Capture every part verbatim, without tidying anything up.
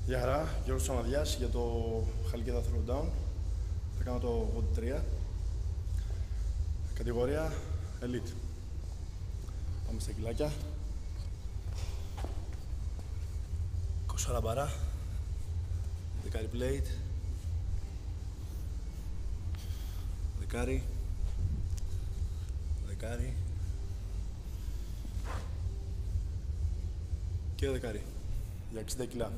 Γεια χαρά, Γιώργος Σαμαδιάς για το Χαλκίδα Throwdown. Θα κάνω το ογδόντα τρία. Κατηγορία Elite. Πάμε στα κιλάκια. είκοσι μπαρά. Δεκάρι plate. Δεκάρι. Δεκάρι. Και δεκάρι. Για εξήντα κιλά.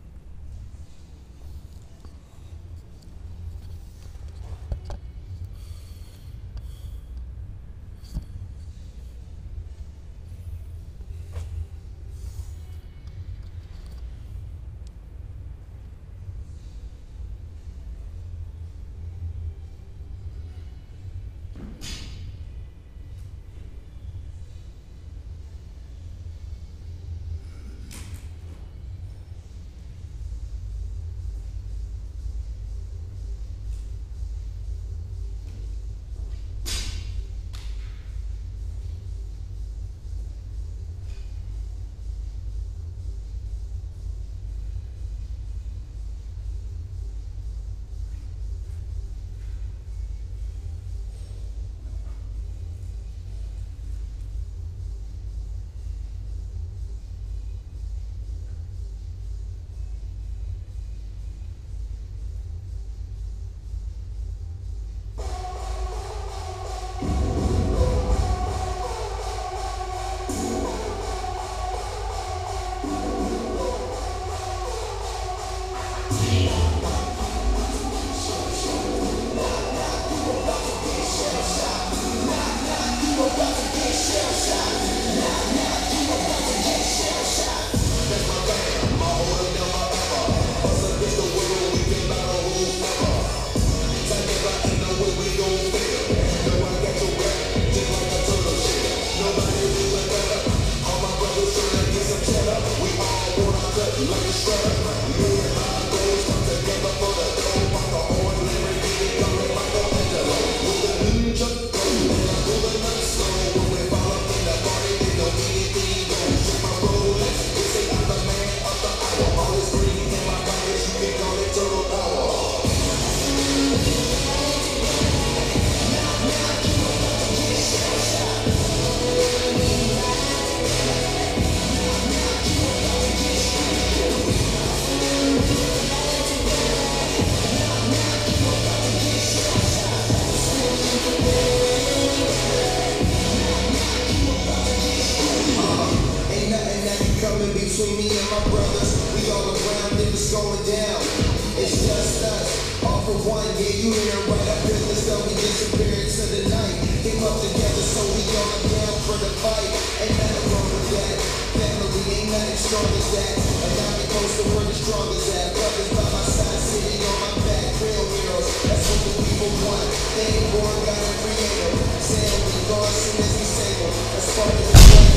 Between me and my brothers, we all around, niggas going down. It's just us, all for one, yeah, you hear it right up here. Let's go, we disappeared to the night. Came up together, so we all down for the fight. Ain't nothing wrong with that. Family ain't nothing strong as that. And now we close to where the strong as that. Brothers by my side, sitting on my back, real heroes. That's what the people want. They ain't born, gotta create them. Saying we go as soon as we save them. That's part of the plan.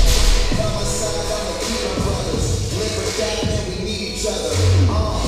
By my side, I'ma keep my brothers. Live or die, and we need each other. Uh.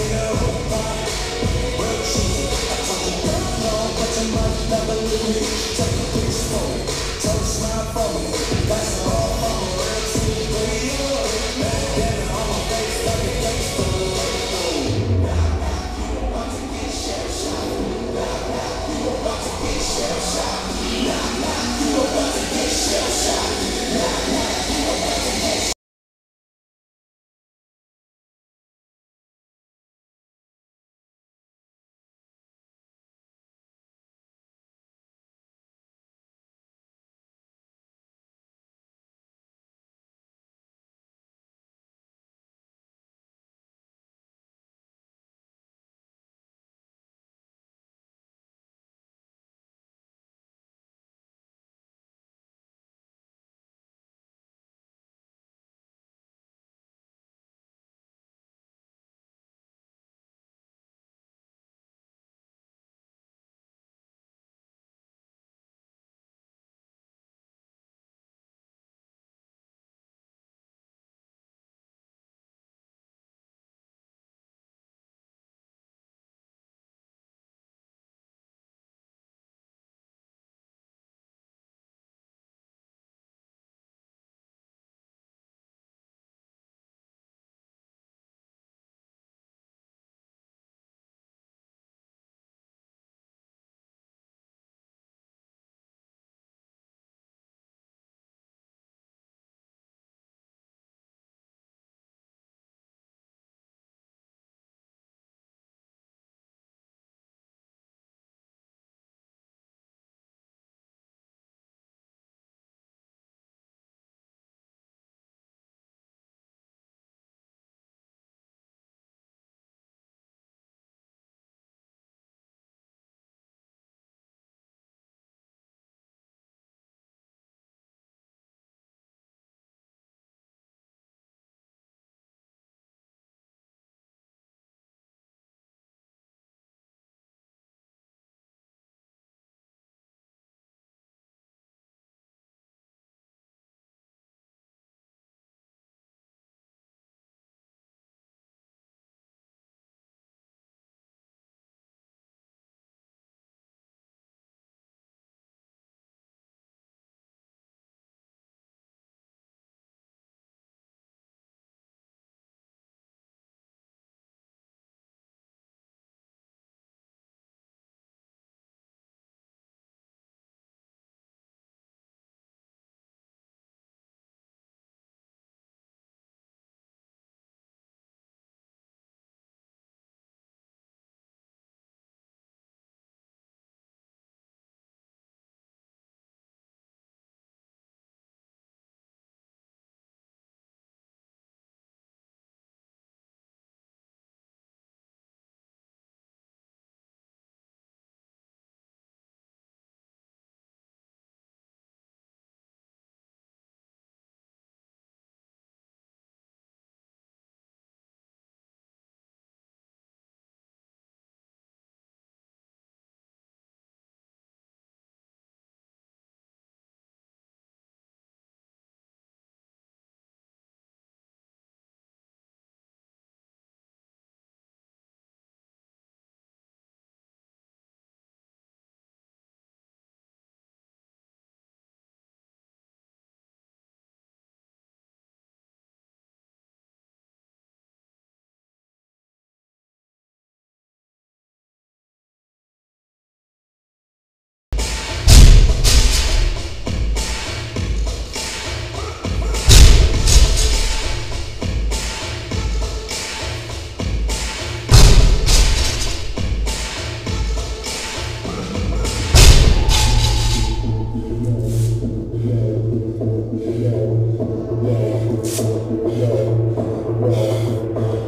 Never leave me.